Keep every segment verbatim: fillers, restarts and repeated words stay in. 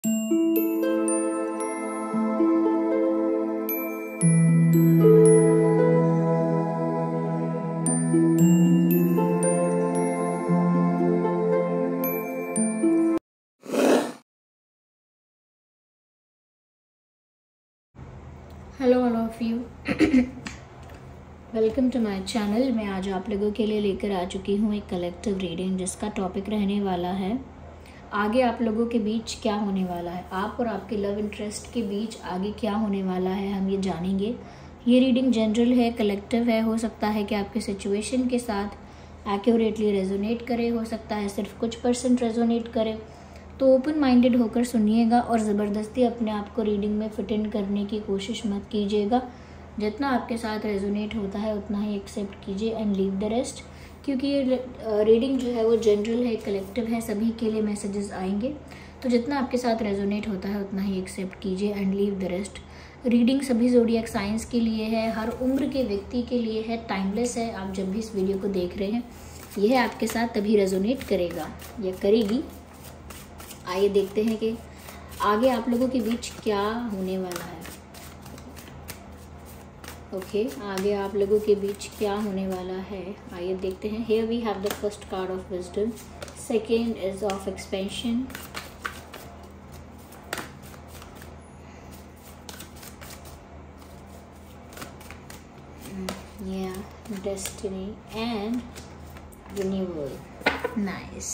Hello all of you, welcome to my channel. मैं आज आप लोगों के लिए लेकर आ चुकी हूँ एक कलेक्टिव रीडिंग, जिसका टॉपिक रहने वाला है आगे आप लोगों के बीच क्या होने वाला है। आप और आपके लव इंटरेस्ट के बीच आगे क्या होने वाला है, हम ये जानेंगे। ये रीडिंग जनरल है, कलेक्टिव है। हो सकता है कि आपके सिचुएशन के साथ एक्यूरेटली रेजोनेट करे, हो सकता है सिर्फ कुछ परसेंट रेजोनेट करे। तो ओपन माइंडेड होकर सुनिएगा और ज़बरदस्ती अपने आप को रीडिंग में फिट इन करने की कोशिश मत कीजिएगा। जितना आपके साथ रेजोनेट होता है उतना ही एक्सेप्ट कीजिए एंड लीव द रेस्ट, क्योंकि ये रीडिंग जो है वो जनरल है, कलेक्टिव है, सभी के लिए मैसेजेस आएंगे। तो जितना आपके साथ रेजोनेट होता है उतना ही एक्सेप्ट कीजिए and leave the rest. Reading सभी ज़ोडिएक साइंस के लिए है, हर उम्र के व्यक्ति के लिए है, टाइमलेस है। आप जब भी इस वीडियो को देख रहे हैं यह आपके साथ तभी रेजोनेट करेगा या करेगी। आइए देखते हैं कि आगे आप लोगों के बीच क्या होने वाला है। ओके okay, आगे आप लोगों के बीच क्या होने वाला है, आइए देखते हैं। Here we have the first card of wisdom, second is of expansion, या डेस्टिनी एंड रिन्यूअल। नाइस।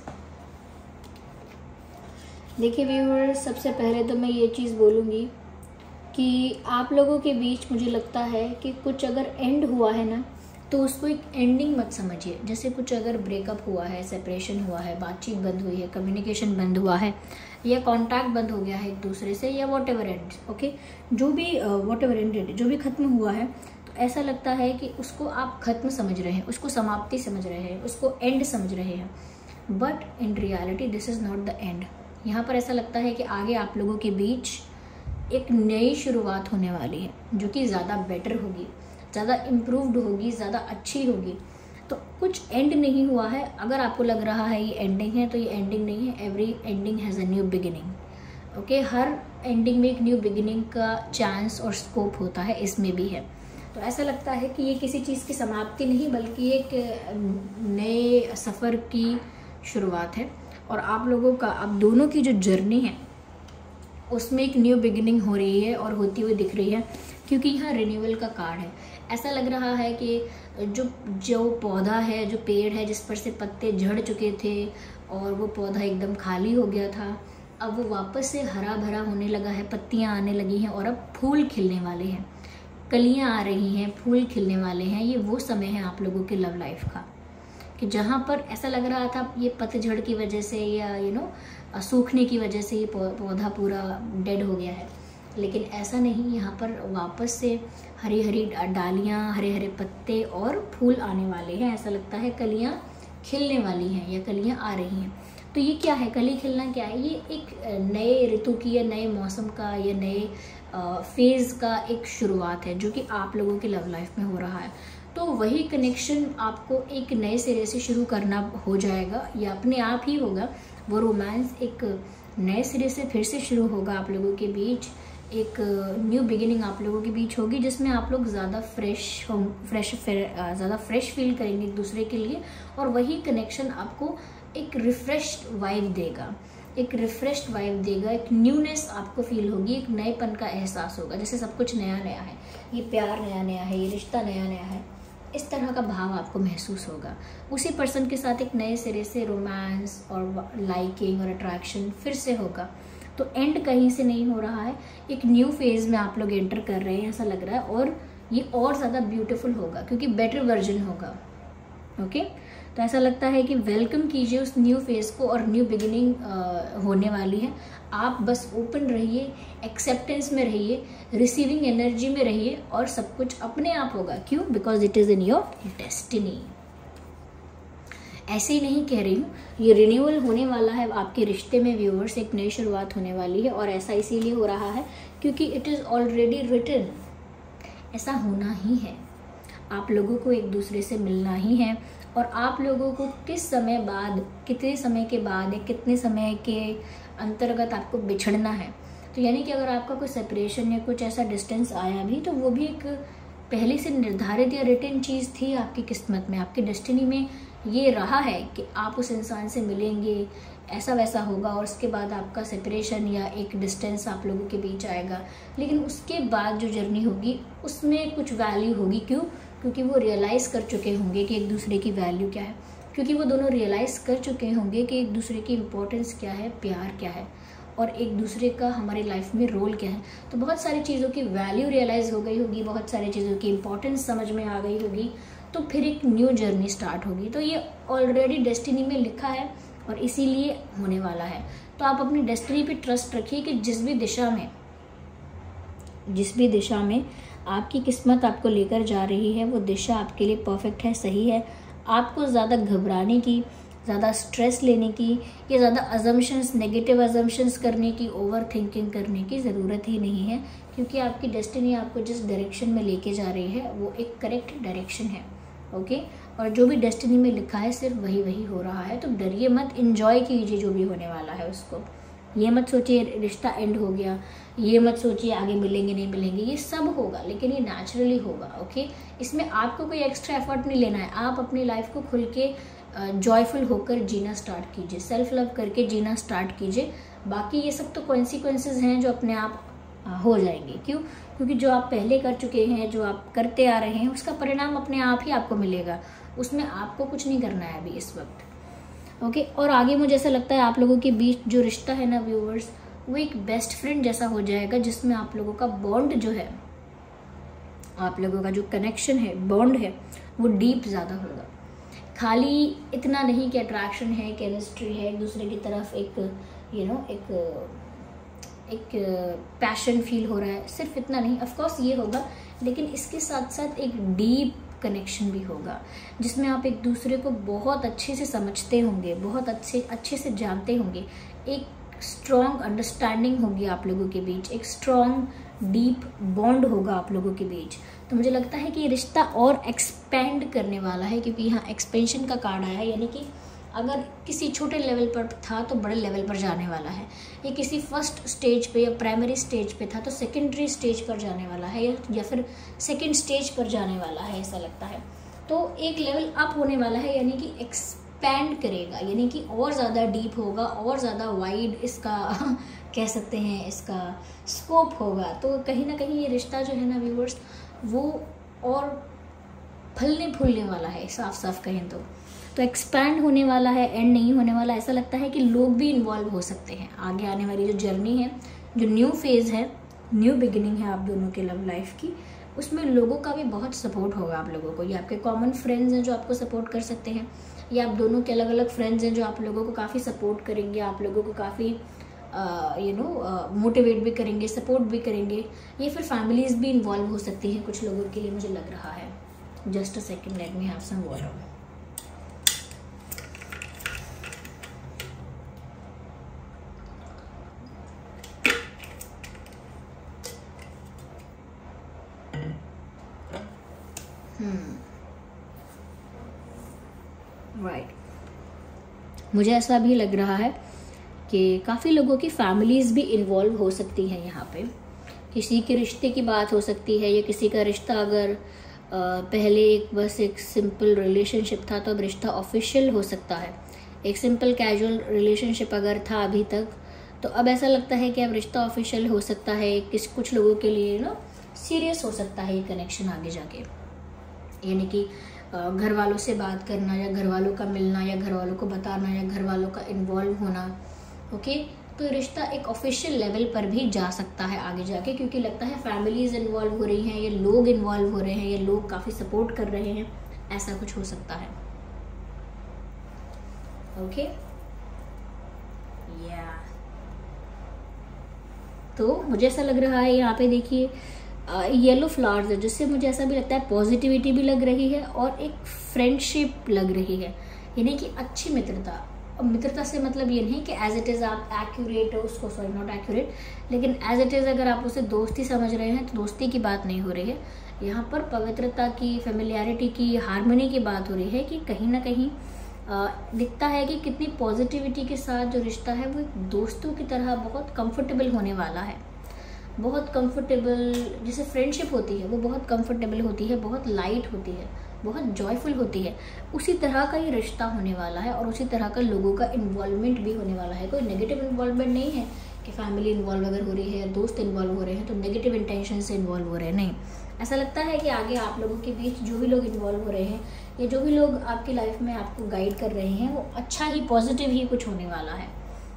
देखिए व्यूअर्स, सबसे पहले तो मैं ये चीज़ बोलूँगी कि आप लोगों के बीच मुझे लगता है कि कुछ अगर एंड हुआ है ना, तो उसको एक एंडिंग मत समझिए। जैसे कुछ अगर ब्रेकअप हुआ है, सेपरेशन हुआ है, बातचीत बंद हुई है, कम्युनिकेशन बंद हुआ है, या कॉन्टैक्ट बंद हो गया है एक दूसरे से, या वॉट एवर एंड, ओके, जो भी वॉट एवर एंडेड, जो भी ख़त्म हुआ है, तो ऐसा लगता है कि उसको आप ख़त्म समझ रहे हैं, उसको समाप्ति समझ रहे हैं, उसको एंड समझ रहे हैं। But in reality this is not the end. यहाँ पर ऐसा लगता है कि आगे आप लोगों के बीच एक नई शुरुआत होने वाली है, जो कि ज़्यादा बेटर होगी, ज़्यादा इम्प्रूव्ड होगी, ज़्यादा अच्छी होगी। तो कुछ एंड नहीं हुआ है। अगर आपको लग रहा है ये एंडिंग है, तो ये एंडिंग नहीं है। Every ending has a new beginning. Okay, हर एंडिंग में एक न्यू बिगिनिंग का चांस और स्कोप होता है, इसमें भी है। तो ऐसा लगता है कि ये किसी चीज़ की समाप्ति नहीं, बल्कि एक नए सफ़र की शुरुआत है। और आप लोगों का, अब दोनों की जो जर्नी है उसमें एक न्यू बिगिनिंग हो रही है और होती हुई दिख रही है, क्योंकि यहाँ रिन्यूअल का कार्ड है। ऐसा लग रहा है कि जो जो पौधा है, जो पेड़ है, जिस पर से पत्ते झड़ चुके थे और वो पौधा एकदम खाली हो गया था, अब वो वापस से हरा भरा होने लगा है, पत्तियाँ आने लगी हैं और अब फूल खिलने वाले हैं, कलियाँ आ रही हैं, फूल खिलने वाले हैं। ये वो समय है आप लोगों के लव लाइफ का कि जहाँ पर ऐसा लग रहा था ये पतझड़ की वजह से या यू नो सूखने की वजह से ये पौधा पूरा डेड हो गया है, लेकिन ऐसा नहीं। यहाँ पर वापस से हरी हरी डालियाँ, हरे हरे पत्ते और फूल आने वाले हैं। ऐसा लगता है कलियाँ खिलने वाली हैं या कलियाँ आ रही हैं। तो ये क्या है, कली खिलना क्या है? ये एक नए ऋतु की या नए मौसम का या नए फेज़ का एक शुरुआत है, जो कि आप लोगों की लव लाइफ में हो रहा है। तो वही कनेक्शन आपको एक नए सिरे से शुरू करना हो जाएगा या अपने आप ही होगा। वो रोमांस एक नए सिरे से फिर से शुरू होगा आप लोगों के बीच। एक न्यू बिगिनिंग आप लोगों के बीच होगी, जिसमें आप लोग ज़्यादा फ्रेश हो फ्रेश ज़्यादा फ्रेश फील करेंगे एक दूसरे के लिए। और वही कनेक्शन आपको एक रिफ्रेश्ड वाइब देगा, एक रिफ्रेश्ड वाइब देगा, एक न्यूनेस आपको फील होगी, एक नएपन का एहसास होगा, जैसे सब कुछ नया नया है, ये प्यार नया नया है, ये रिश्ता नया नया है, इस तरह का भाव आपको महसूस होगा। उसी पर्सन के साथ एक नए सिरे से रोमांस और लाइकिंग और अट्रैक्शन फिर से होगा। तो एंड कहीं से नहीं हो रहा है, एक न्यू फेज़ में आप लोग एंटर कर रहे हैं ऐसा लग रहा है। और ये और ज़्यादा ब्यूटीफुल होगा क्योंकि बेटर वर्जन होगा। ओके, तो ऐसा लगता है कि वेलकम कीजिए उस न्यू फेज़ को और न्यू बिगिनिंग होने वाली है। आप बस ओपन रहिए, एक्सेप्टेंस में रहिए, रिसीविंग एनर्जी में रहिए और सब कुछ अपने आप होगा। क्यों? Because it is in your destiny. ऐसे ही नहीं कह रही हूँ, ये रिन्यूअल होने वाला है आपके रिश्ते में व्यूअर्स, एक नई शुरुआत होने वाली है। और ऐसा इसीलिए हो रहा है क्योंकि इट इज़ ऑलरेडी रिटन, ऐसा होना ही है। आप लोगों को एक दूसरे से मिलना ही है और आप लोगों को किस समय बाद, कितने समय के बाद या कितने समय के अंतर्गत आपको बिछड़ना है। तो यानी कि अगर आपका कोई सेपरेशन या कुछ ऐसा डिस्टेंस आया भी, तो वो भी एक पहले से निर्धारित या रिटन चीज़ थी आपकी किस्मत में, आपकी डेस्टिनी में ये रहा है कि आप उस इंसान से मिलेंगे, ऐसा वैसा होगा, और उसके बाद आपका सेपरेशन या एक डिस्टेंस आप लोगों के बीच आएगा। लेकिन उसके बाद जो जर्नी होगी उसमें कुछ वैल्यू होगी। क्यों? क्योंकि वो रियलाइज़ कर चुके होंगे कि एक दूसरे की वैल्यू क्या है, क्योंकि वो दोनों रियलाइज़ कर चुके होंगे कि एक दूसरे की इम्पोर्टेंस क्या है, प्यार क्या है, और एक दूसरे का हमारी लाइफ में रोल क्या है। तो बहुत सारी चीज़ों की वैल्यू रियलाइज़ हो गई होगी, बहुत सारी चीज़ों की इम्पोर्टेंस समझ में आ गई होगी, तो फिर एक न्यू जर्नी स्टार्ट होगी। तो ये ऑलरेडी डेस्टिनी में लिखा है और इसीलिए होने वाला है। तो आप अपनी डेस्टिनी पे ट्रस्ट रखिए कि जिस भी दिशा में जिस भी दिशा में आपकी किस्मत आपको लेकर जा रही है, वो दिशा आपके लिए परफेक्ट है, सही है। आपको ज़्यादा घबराने की, ज़्यादा स्ट्रेस लेने की या ज़्यादा अजम्पशंस, नेगेटिव अजम्पशंस करने की, ओवर थिंकिंग करने की ज़रूरत ही नहीं है, क्योंकि आपकी डेस्टिनी आपको जिस डायरेक्शन में लेके जा रही है वो एक करेक्ट डायरेक्शन है। ओके, और जो भी डेस्टिनी में लिखा है सिर्फ वही वही हो रहा है। तो डरिए मत, एंजॉय कीजिए जो भी होने वाला है उसको। ये मत सोचिए रिश्ता एंड हो गया, ये मत सोचिए आगे मिलेंगे नहीं मिलेंगे, ये सब होगा, लेकिन ये नेचुरली होगा। ओके, इसमें आपको कोई एक्स्ट्रा एफर्ट नहीं लेना है। आप अपनी लाइफ को खुल के जॉयफुल होकर जीना स्टार्ट कीजिए, सेल्फ लव करके जीना स्टार्ट कीजिए। बाकी ये सब तो कॉन्सिक्वेंसेस हैं जो अपने आप हो जाएंगे। क्यों? क्योंकि जो आप पहले कर चुके हैं, जो आप करते आ रहे हैं, उसका परिणाम अपने आप ही आपको मिलेगा, उसमें आपको कुछ नहीं करना है अभी इस वक्त। ओके, और आगे मुझे ऐसा लगता है आप लोगों के बीच जो रिश्ता है ना व्यूअर्स, वो एक बेस्ट फ्रेंड जैसा हो जाएगा, जिसमें आप लोगों का बॉन्ड जो है, आप लोगों का जो कनेक्शन है, बॉन्ड है, वो डीप ज़्यादा होगा। खाली इतना नहीं कि अट्रैक्शन है, केमिस्ट्री है, एक दूसरे की तरफ एक यू नो एक एक पैशन फील हो रहा है, सिर्फ इतना नहीं, ऑफ कोर्स ये होगा, लेकिन इसके साथ साथ एक डीप कनेक्शन भी होगा, जिसमें आप एक दूसरे को बहुत अच्छे से समझते होंगे, बहुत अच्छे अच्छे से जानते होंगे, एक स्ट्रॉन्ग अंडरस्टैंडिंग होगी आप लोगों के बीच, एक स्ट्रॉन्ग डीप बॉन्ड होगा आप लोगों के बीच। तो मुझे लगता है कि ये रिश्ता और एक्सपेंड करने वाला है, क्योंकि यहाँ एक्सपेंशन का कार्ड आया है, यानी कि अगर किसी छोटे लेवल पर था तो बड़े लेवल पर जाने वाला है, या किसी फर्स्ट स्टेज पे या प्राइमरी स्टेज पे था तो सेकेंडरी स्टेज पर जाने वाला है, या, या फिर सेकेंड स्टेज पर जाने वाला है, ऐसा लगता है। तो एक लेवल अप होने वाला है, यानी कि एक्सपैंड करेगा, यानी कि और ज़्यादा डीप होगा, और ज़्यादा वाइड इसका कह सकते हैं इसका स्कोप होगा। तो कहीं ना कहीं ये रिश्ता जो है ना व्यूअर्स, वो और फलने फूलने वाला है, साफ साफ कहें तो तो एक्सपैंड होने वाला है, एंड नहीं होने वाला। ऐसा लगता है कि लोग भी इन्वॉल्व हो सकते हैं आगे आने वाली जो जर्नी है, जो न्यू फेज़ है, न्यू बिगिनिंग है आप दोनों के लव लाइफ की, उसमें लोगों का भी बहुत सपोर्ट होगा आप लोगों को। ये आपके कॉमन फ्रेंड्स हैं जो आपको सपोर्ट कर सकते हैं, या आप दोनों के अलग अलग फ्रेंड्स हैं जो आप लोगों को काफ़ी सपोर्ट करेंगे, आप लोगों को काफ़ी यू नो मोटिवेट भी करेंगे, सपोर्ट भी करेंगे, या फिर फैमिलीज़ भी इन्वॉल्व हो सकती हैं कुछ लोगों के लिए, मुझे लग रहा है। Just a second, let me have some water. Right right. मुझे ऐसा भी लग रहा है कि काफ़ी लोगों की फैमिलीज़ भी इन्वॉल्व हो सकती हैं यहाँ पे। किसी के रिश्ते की बात हो सकती है, या किसी का रिश्ता अगर पहले एक बस एक सिंपल रिलेशनशिप था तो अब रिश्ता ऑफिशियल हो सकता है। एक सिंपल कैजुअल रिलेशनशिप अगर था अभी तक, तो अब ऐसा लगता है कि अब रिश्ता ऑफिशियल हो सकता है। किस कुछ लोगों के लिए ना सीरियस हो सकता है ये कनेक्शन आगे जाके, यानी कि घर वालों से बात करना, या घर वालों का मिलना, या घर वालों को बताना, या घर वालों का इन्वॉल्व होना। ओके, तो रिश्ता एक ऑफिशियल लेवल पर भी जा सकता है आगे जाके, क्योंकि लगता है फैमिलीज इन्वॉल्व हो रही हैं, या लोग इन्वॉल्व हो रहे हैं, या लोग काफ़ी सपोर्ट कर रहे हैं, ऐसा कुछ हो सकता है। ओके, या तो मुझे ऐसा लग रहा है यहाँ पे देखिए येलो फ्लावर्स है, जिससे मुझे ऐसा भी लगता है पॉजिटिविटी भी लग रही है और एक फ्रेंडशिप लग रही है, यानी कि अच्छी मित्रता, और मित्रता से मतलब ये नहीं कि एज इट इज़ आप एक्यूरेट हो उसको, सॉरी नॉट एक्यूरेट, लेकिन एज इट इज़ अगर आप उसे दोस्ती समझ रहे हैं तो दोस्ती की बात नहीं हो रही है यहाँ पर। पवित्रता की, फेमिलियरिटी की, हार्मनी की बात हो रही है कि कहीं ना कहीं आ, दिखता है कि कितनी पॉजिटिविटी के साथ जो रिश्ता है वो एक दोस्तों की तरह बहुत कंफर्टेबल होने वाला है। बहुत कंफर्टेबल, जैसे फ्रेंडशिप होती है वो बहुत कंफर्टेबल होती है, बहुत लाइट होती है, बहुत जॉयफुल होती है, उसी तरह का ये रिश्ता होने वाला है और उसी तरह का लोगों का इन्वॉल्वमेंट भी होने वाला है। कोई नेगेटिव इन्वॉल्वमेंट नहीं है कि फैमिली इन्वॉल्व अगर हो रही है, दोस्त इन्वॉल्व हो रहे हैं तो नेगेटिव इंटेंशन से इन्वॉल्व हो रहे हैं, नहीं। ऐसा लगता है कि आगे आप लोगों के बीच जो भी लोग इन्वॉल्व हो रहे हैं या जो भी लोग आपकी लाइफ में आपको गाइड कर रहे हैं वो अच्छा ही, पॉजिटिव ही कुछ होने वाला है।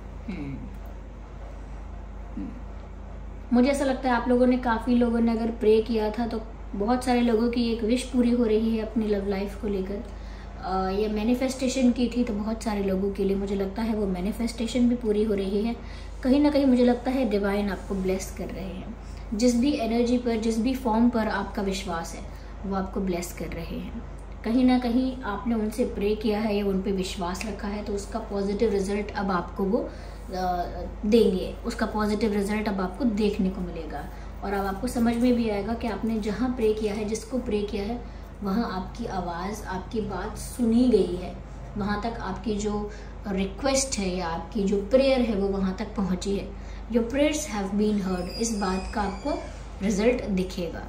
मुझे ऐसा लगता है आप लोगों ने, काफ़ी लोगों ने अगर प्रे किया था तो बहुत सारे लोगों की एक विश पूरी हो रही है अपनी लव लाइफ को लेकर, या मैनिफेस्टेशन की थी तो बहुत सारे लोगों के लिए मुझे लगता है वो मैनिफेस्टेशन भी पूरी हो रही है। कहीं ना कहीं मुझे लगता है डिवाइन आपको ब्लेस कर रहे हैं। जिस भी एनर्जी पर, जिस भी फॉर्म पर आपका विश्वास है वो आपको ब्लेस कर रहे हैं। कहीं ना कहीं आपने उनसे प्रे किया है या उन पर विश्वास रखा है तो उसका पॉजिटिव रिजल्ट अब आपको वो देंगे, उसका पॉजिटिव रिजल्ट अब आपको देखने को मिलेगा। और अब आपको समझ में भी आएगा कि आपने जहाँ प्रे किया है, जिसको प्रे किया है, वहाँ आपकी आवाज़, आपकी बात सुनी गई है। वहाँ तक आपकी जो रिक्वेस्ट है या आपकी जो प्रेयर है वो वहाँ तक पहुँची है। Your prayers have been heard, इस बात का आपको रिजल्ट दिखेगा।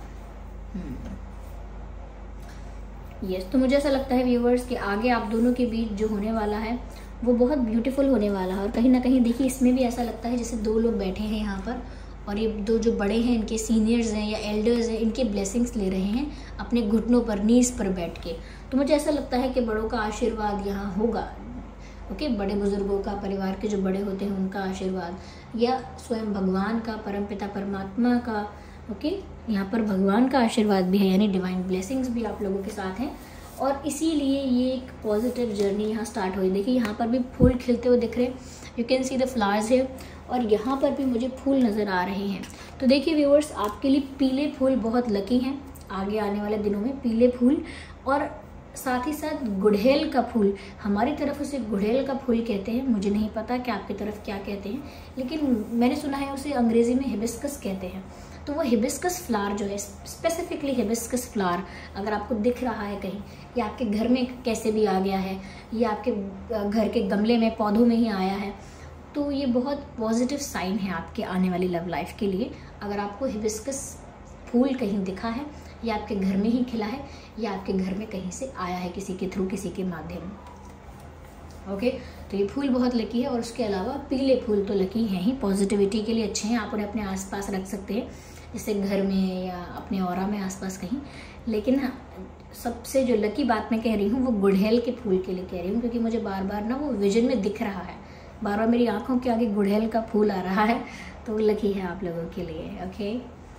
यस yes, तो मुझे ऐसा लगता है व्यूवर्स कि आगे आप दोनों के बीच जो होने वाला है वो बहुत ब्यूटीफुल होने वाला है। और कहीं ना कहीं देखिए इसमें भी ऐसा लगता है जैसे दो लोग बैठे हैं यहाँ पर और ये दो जो बड़े हैं, इनके सीनियर्स हैं या एल्डर्स हैं, इनके ब्लेसिंग्स ले रहे हैं अपने घुटनों पर, नीज पर बैठ के। तो मुझे ऐसा लगता है कि बड़ों का आशीर्वाद यहाँ होगा। ओके, बड़े बुजुर्गों का, परिवार के जो बड़े होते हैं उनका आशीर्वाद, या स्वयं भगवान का, परमपिता परमात्मा का। ओके, यहाँ पर भगवान का आशीर्वाद भी है, यानी डिवाइन ब्लेसिंग्स भी आप लोगों के साथ हैं। और इसीलिए ये एक पॉजिटिव जर्नी यहाँ स्टार्ट हुई। देखिए यहाँ पर भी फूल खिलते हुए दिख रहे हैं, you can see the flowers है, और यहाँ पर भी मुझे फूल नज़र आ रहे हैं। तो देखिए व्यूअर्स, आपके लिए पीले फूल बहुत लकी हैं आगे आने वाले दिनों में, पीले फूल। और साथ ही साथ गुड़हल का फूल, हमारी तरफ उसे गुड़हल का फूल कहते हैं, मुझे नहीं पता कि आपकी तरफ क्या कहते हैं, लेकिन मैंने सुना है उसे अंग्रेज़ी में हिबिस्कस कहते हैं। तो वो हिबिस्कस फ्लावर जो है, स्पेसिफिकली हिबिस्कस फ्लावर अगर आपको दिख रहा है कहीं, या आपके घर में कैसे भी आ गया है, या आपके घर के गमले में, पौधों में ही आया है, तो ये बहुत पॉजिटिव साइन है आपके आने वाली लव लाइफ के लिए। अगर आपको हिबिस्कस फूल कहीं दिखा है, या आपके घर में ही खिला है, या आपके घर में कहीं से आया है किसी के थ्रू, किसी के माध्यम। ओके, तो ये फूल बहुत लकी है। और उसके अलावा पीले फूल तो लकी हैं ही, पॉजिटिविटी के लिए अच्छे हैं, आप उन्हें अपने आसपास रख सकते हैं, जैसे घर में या अपने ऑरा में आसपास कहीं। लेकिन हाँ, सबसे जो लकी बात मैं कह रही हूँ वो गुड़हल के फूल के लिए कह रही हूँ, क्योंकि मुझे बार बार ना वो विजन में दिख रहा है, बार बार मेरी आंखों के आगे गुड़हल का फूल आ रहा है, तो वो लकी है आप लोगों के लिए। ओके,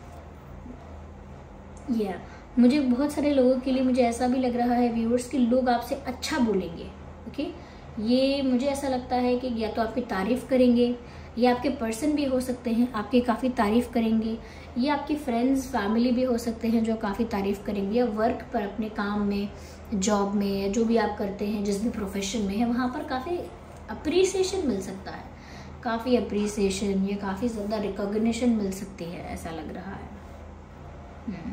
या yeah. मुझे बहुत सारे लोगों के लिए मुझे ऐसा भी लग रहा है व्यूअर्स कि लोग आपसे अच्छा बोलेंगे। ओके, ये मुझे ऐसा लगता है कि या तो आपकी तारीफ़ करेंगे, या आपके पर्सन भी हो सकते हैं आपकी काफ़ी तारीफ़ करेंगे, या आपकी फ्रेंड्स, फैमिली भी हो सकते हैं जो काफ़ी तारीफ़ करेंगे, या वर्क पर, अपने काम में, जॉब में, या जो भी आप करते हैं, जिस भी प्रोफेशन में है, वहाँ पर काफ़ी अप्रिसिएशन मिल सकता है, काफ़ी अप्रिसिएशन या काफ़ी ज़्यादा रिकॉग्निशन मिल सकती है, ऐसा लग रहा है। hmm.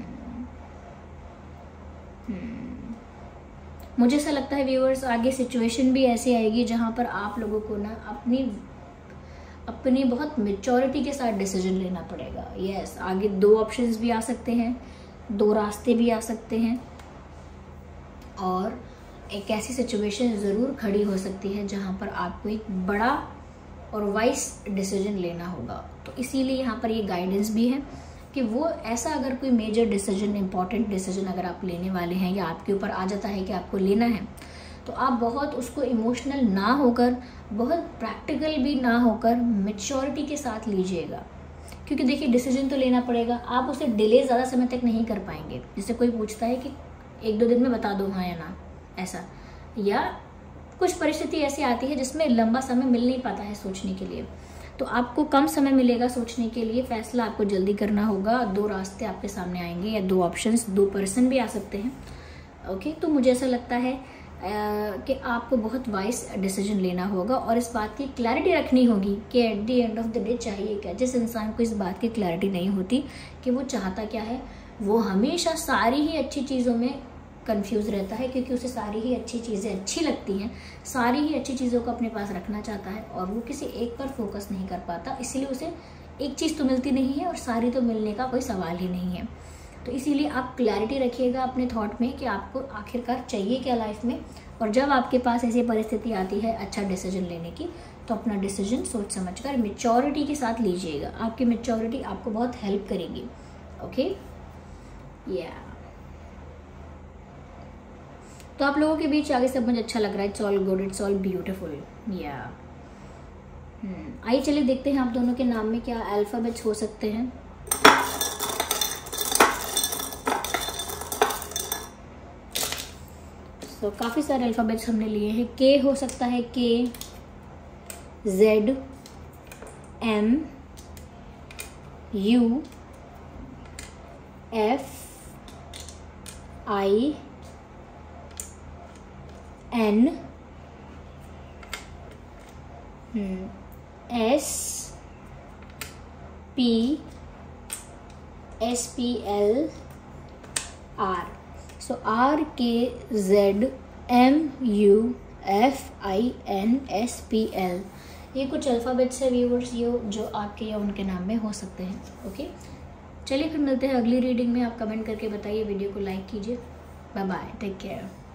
Hmm. मुझे ऐसा लगता है व्यूअर्स, आगे सिचुएशन भी ऐसी आएगी जहाँ पर आप लोगों को ना अपनी अपनी बहुत मेच्योरिटी के साथ डिसीजन लेना पड़ेगा। यस yes, आगे दो ऑप्शंस भी आ सकते हैं, दो रास्ते भी आ सकते हैं, और एक ऐसी सिचुएशन ज़रूर खड़ी हो सकती है जहाँ पर आपको एक बड़ा और वाइस डिसीजन लेना होगा। तो इसीलिए यहाँ पर ये गाइडेंस भी है कि वो ऐसा अगर कोई मेजर डिसीजन, इम्पॉर्टेंट डिसीजन अगर आप लेने वाले हैं, या आपके ऊपर आ जाता है कि आपको लेना है, तो आप बहुत उसको इमोशनल ना होकर, बहुत प्रैक्टिकल भी ना होकर, मैच्योरिटी के साथ लीजिएगा। क्योंकि देखिए डिसीजन तो लेना पड़ेगा, आप उसे डिले ज़्यादा समय तक नहीं कर पाएंगे। जैसे कोई पूछता है कि एक दो दिन में बता दो हाँ या ना, ऐसा, या कुछ परिस्थिति ऐसी आती है जिसमें लंबा समय मिल नहीं पाता है सोचने के लिए, तो आपको कम समय मिलेगा सोचने के लिए, फैसला आपको जल्दी करना होगा। दो रास्ते आपके सामने आएंगे, या दो ऑप्शंस, दो पर्सन भी आ सकते हैं। ओके, तो मुझे ऐसा लगता है कि आपको बहुत वाइज डिसीजन लेना होगा और इस बात की क्लैरिटी रखनी होगी कि at the end of the day चाहिए क्या। जिस इंसान को इस बात की क्लैरिटी नहीं होती कि वो चाहता क्या है, वो हमेशा सारी ही अच्छी चीज़ों में कंफ्यूज रहता है, क्योंकि उसे सारी ही अच्छी चीज़ें अच्छी लगती हैं, सारी ही अच्छी चीज़ों को अपने पास रखना चाहता है और वो किसी एक पर फोकस नहीं कर पाता। इसीलिए उसे एक चीज़ तो मिलती नहीं है और सारी तो मिलने का कोई सवाल ही नहीं है। तो इसीलिए आप क्लैरिटी रखिएगा अपने थॉट में कि आपको आखिरकार चाहिए क्या लाइफ में। और जब आपके पास ऐसी परिस्थिति आती है अच्छा डिसीजन लेने की, तो अपना डिसीजन सोच समझकर मैच्योरिटी के साथ लीजिएगा। आपकी मैच्योरिटी आपको बहुत हेल्प करेगी। ओके या तो आप लोगों के बीच आगे सब मुझे अच्छा लग रहा है। It's all good, it's all beautiful. या आइए चलिए देखते हैं आप दोनों के नाम में क्या अल्फाबेट्स हो सकते हैं। तो काफ़ी सारे अल्फ़ाबेट्स हमने लिए हैं। के हो सकता है, K, Z, M, U, F, I, N, S, P, S P L, R. So R, K, Z, M, U, F, I, N, S, P, L, ये कुछ अल्फ़ाबेट्स है व्यूवर्स, ये जो आपके या उनके नाम में हो सकते हैं। ओके चलिए फिर मिलते हैं अगली रीडिंग में। आप कमेंट करके बताइए, वीडियो को लाइक कीजिए। Bye bye, take care.